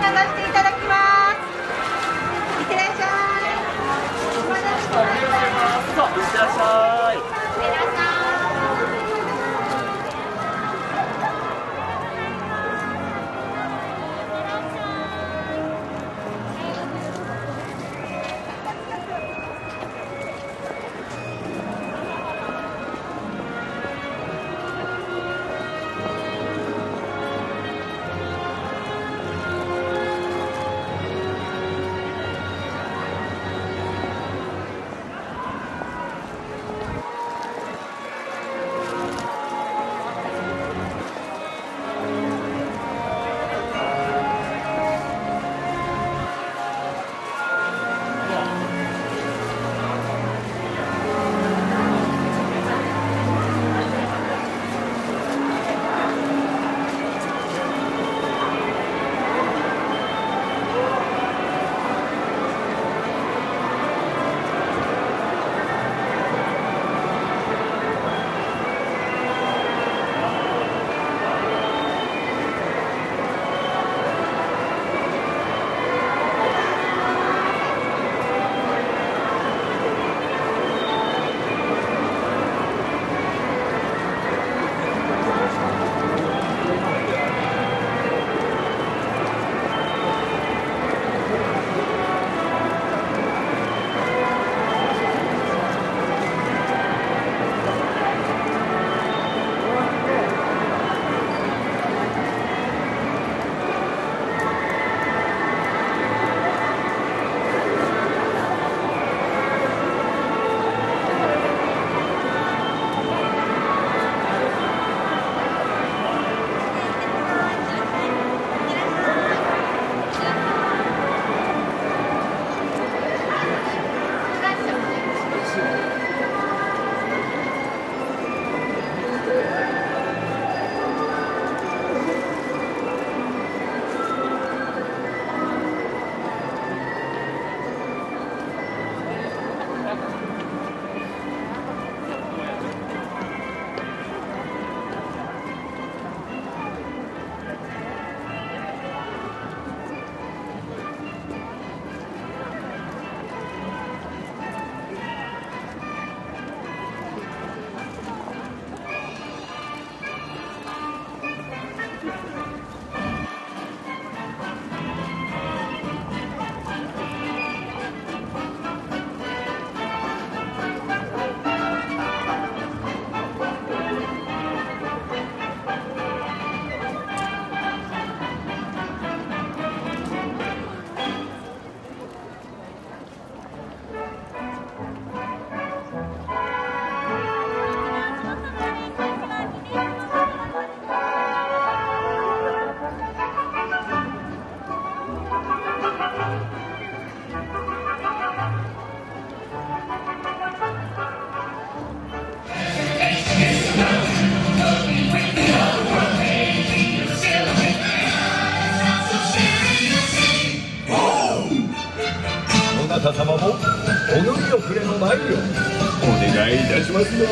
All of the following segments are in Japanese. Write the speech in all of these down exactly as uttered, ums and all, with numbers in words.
させていただきます。いってらっしゃい。お待たせしました。 いってらっしゃい。 いってらっしゃい。 なた様もお乗り遅れのないようお願いいたしますよ。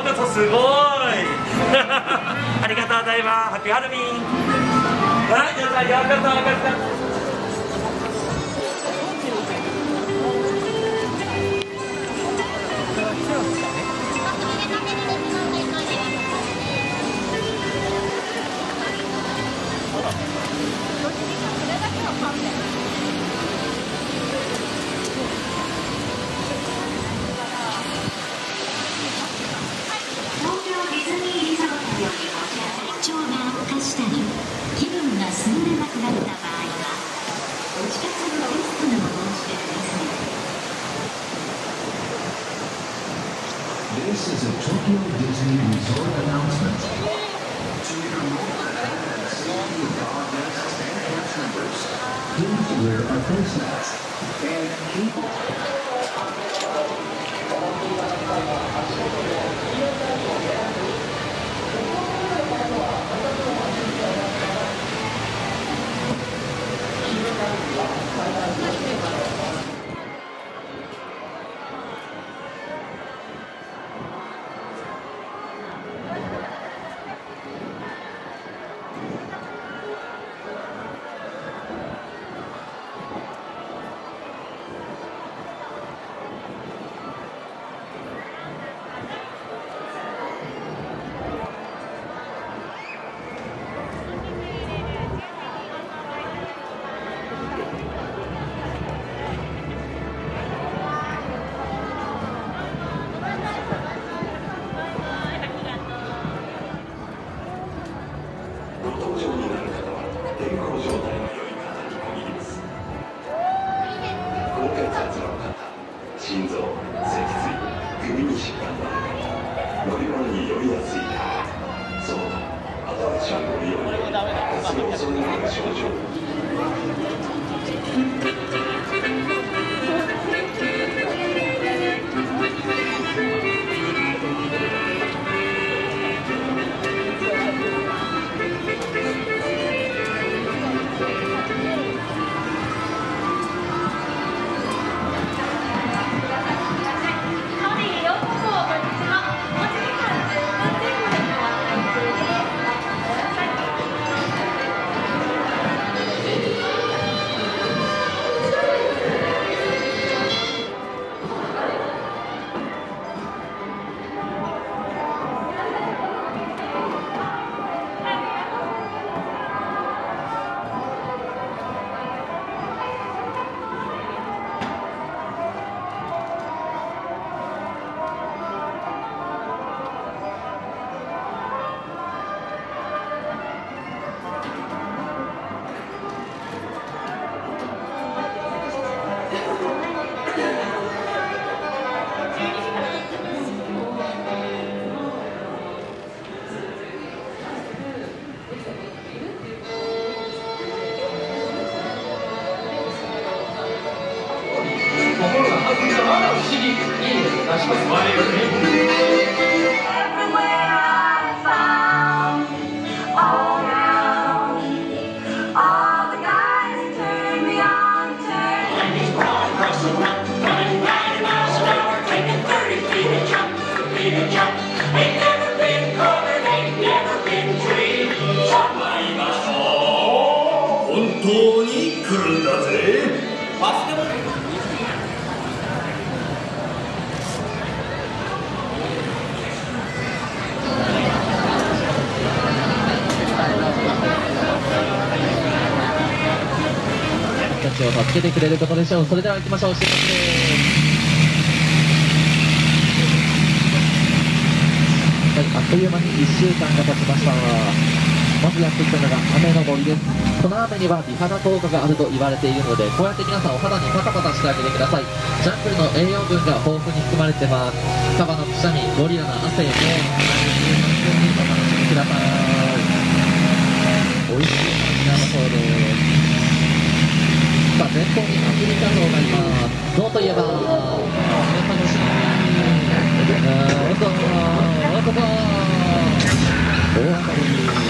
こそすごいありがとうございます。ハッピーハロウィン。はい、皆さんよかったよかった。 This is a Tokyo Disney Resort announcement. To your mobile app and see your dog guests and cast members, please wear a face mask and keep心臓、脊椎、首に疾患のある方、乗り物に酔いやすい方、そう、アトラクション乗り降りよりその恐れのある症状。 本当に来るんだぜ。 たちを助けてくれることでしょう。それでは行きましょう。出発です。はい、あっという間にいっしゅうかんが経ちました。まずやってきたのが雨の森です。この雨には美肌効果があると言われているので、こうやって皆さんお肌にパタパタしてあげてください。ジャングルの栄養分が豊富に含まれてます。カバのくしゃみ、ゴリラの汗も十分にお楽しみください。美味しい感じなそうです。さあ、前方にアフリカゾウがいます。ゾウといえば楽しみおっとおっと大当たり。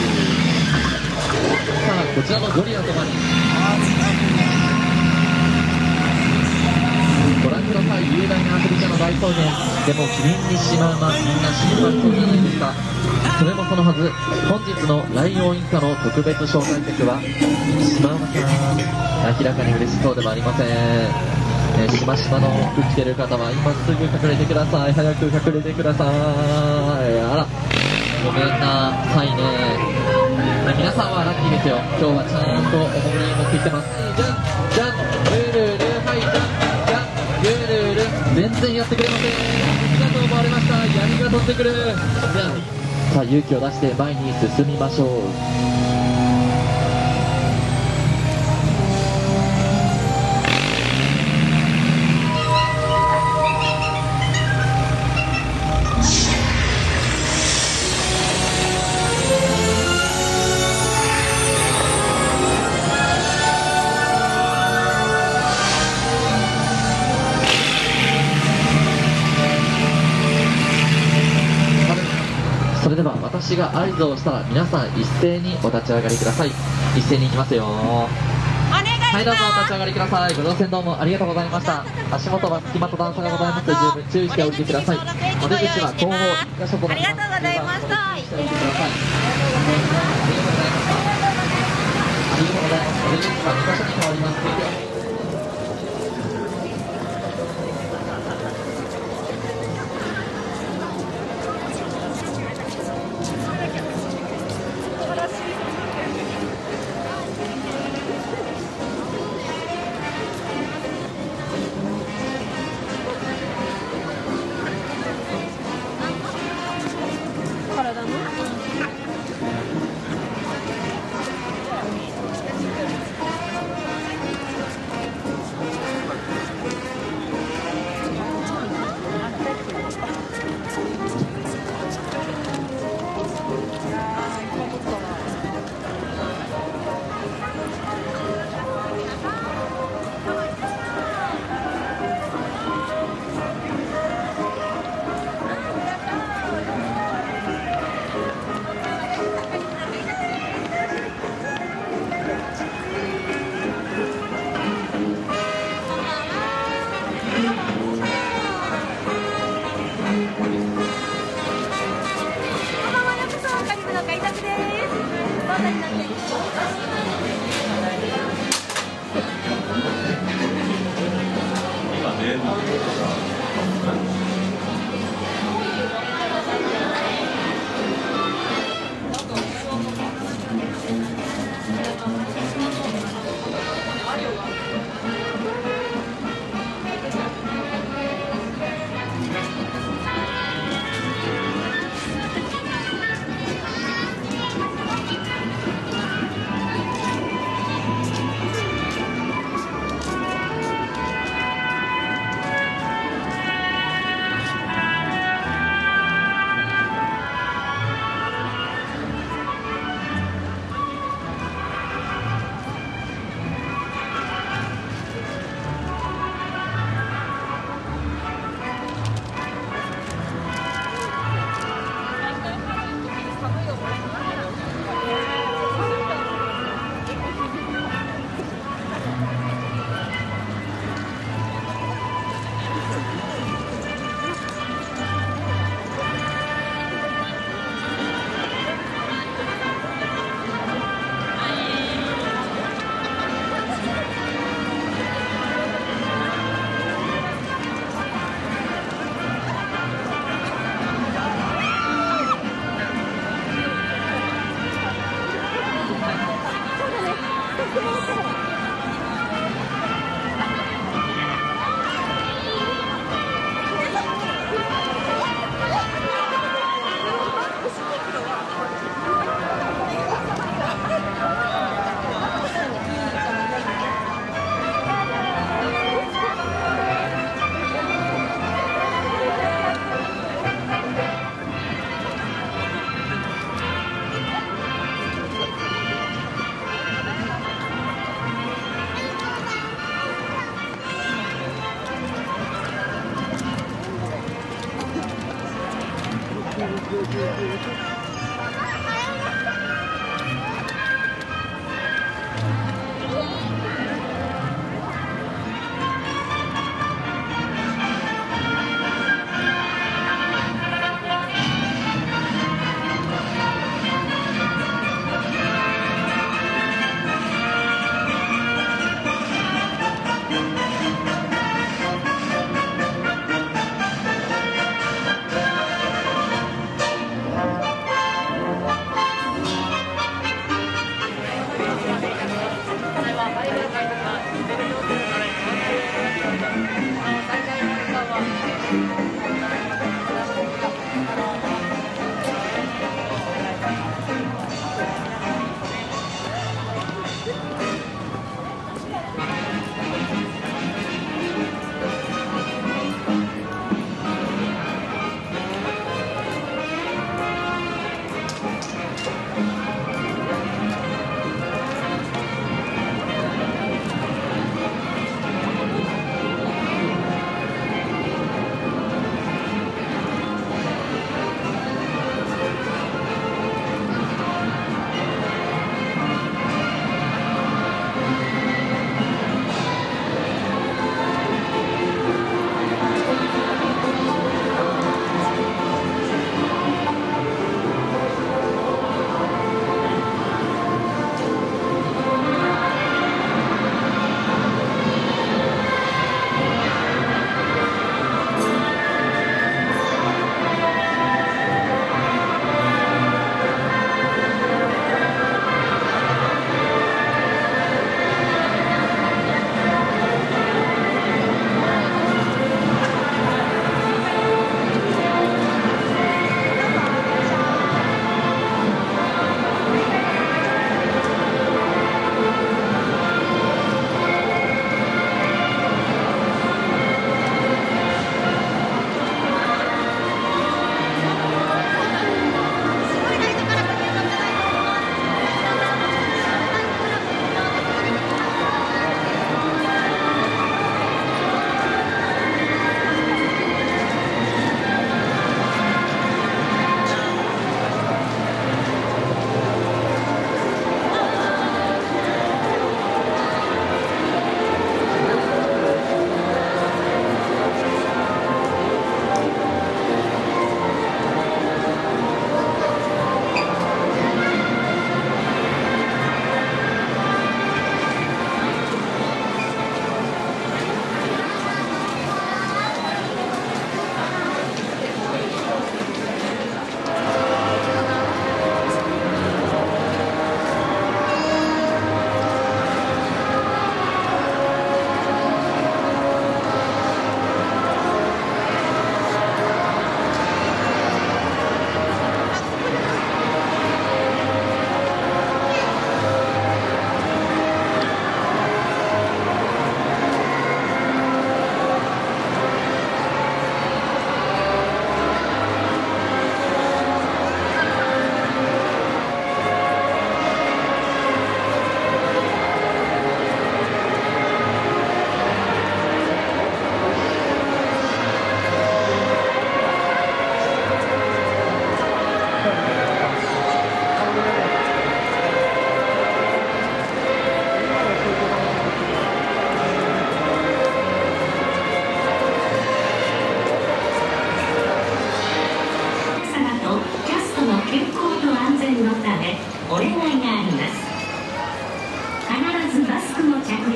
さあ、こちらのゴリラとマリンご覧ください。 雄大なアフリカの大草原でもキリンにシマウマ、みんな心配そうじゃないですか。それもそのはず、本日のライオン一家の特別招待客はシマウマさん。明らかに嬉しそうでもありません。えー、しましまの服着てる方は今すぐ隠れてください。早く隠れてください。あら、ごめんなさいね。皆さんはラッキーですよ。今日はちゃんとお守り持ってきてます。じゃんじゃんルルル、はいじゃんじゃんルルル、全然やってくれません。ありがとう思われました。槍が飛んでくる。じゃあさあ勇気を出して前に進みましょう。それでは私が合図をしたら皆さん一斉にお立ち上がりください。一斉に行きますよ。はい、どうぞお立ち上がりください。ご乗船どうもありがとうございました。足元は隙間と段差がございますので十分注意しておいてください。お出口は後方一箇所となります。 ありがとうございました。 ありがとうございます。ありがとうございます。お出口はに箇所に変わります。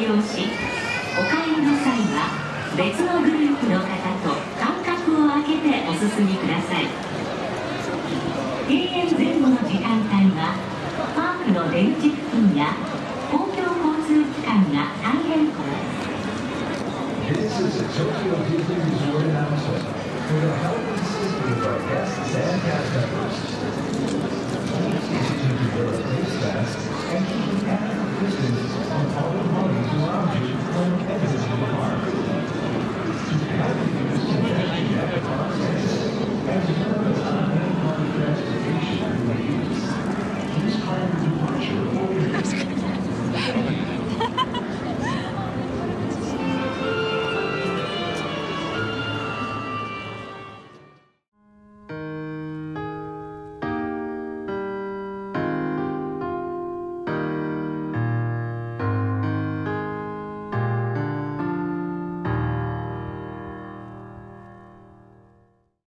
利用し、お帰りの際は別のグループの方と間隔を空けてお進みください。閉園前後の時間帯はパークの出口付近や公共交通機関が大変混雑。 This is a Tokyo Disney Resort announcement. For the health and safety of our guests and cast members,